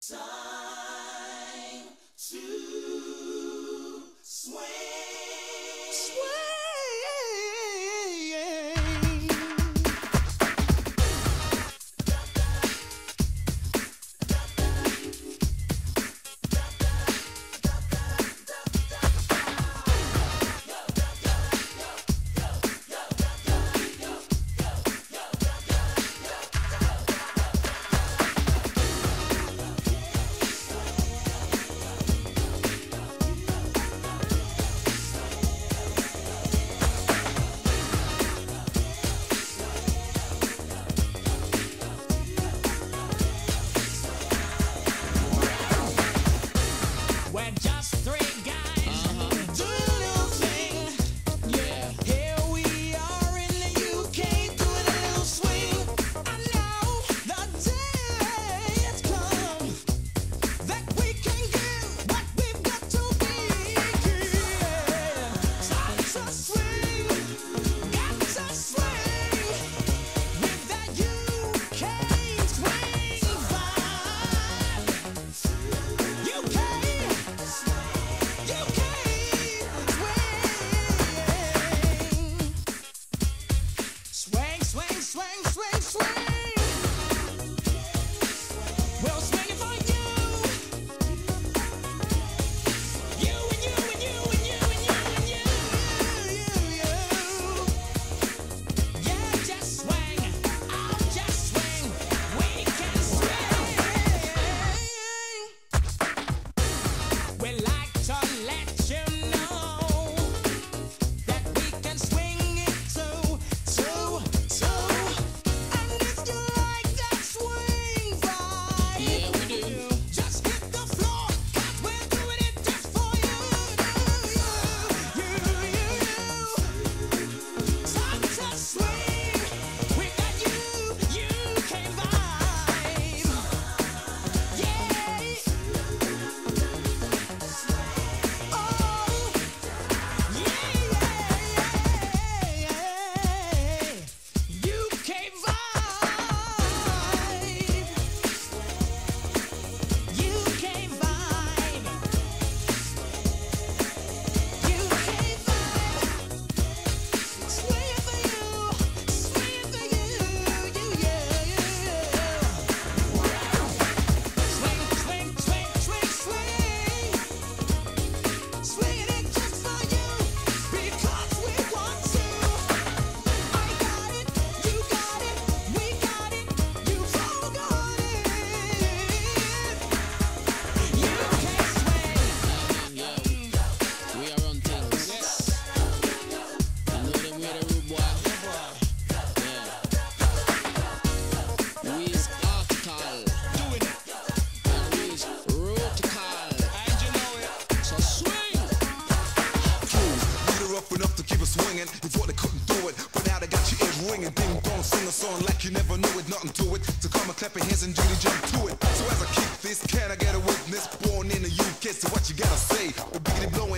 Time to swing. They thought they couldn't do it, but now they got your ears ringing. Ding dong, sing a song like you never knew it, nothing to it. So come and clap your hands and Judy jump to it. So as I kick this, can I get a witness? Born in the UK, so what you gotta say? The biggity blowing